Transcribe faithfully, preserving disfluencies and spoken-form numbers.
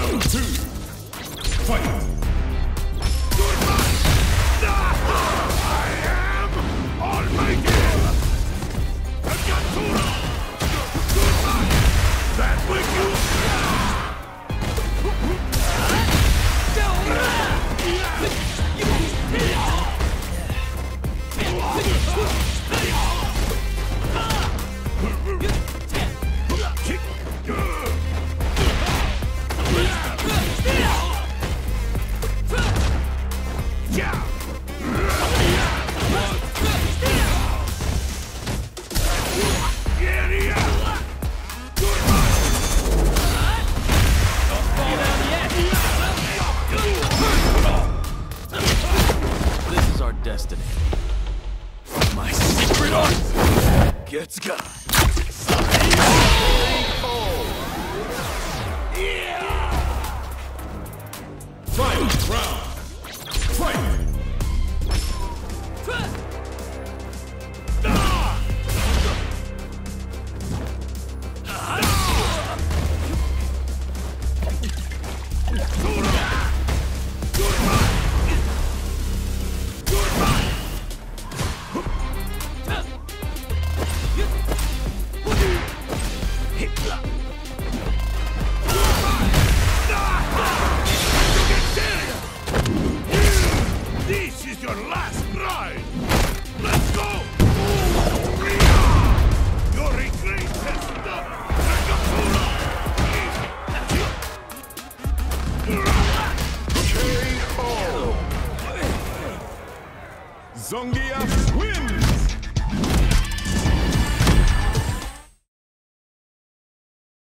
Round two. Fight! I am Almighty! Agatura! That with you! Destiny. My secret art gets gone. Final round. Fight! This is your last ride! Let's go! Your regret has stopped! K O! Zongia wins!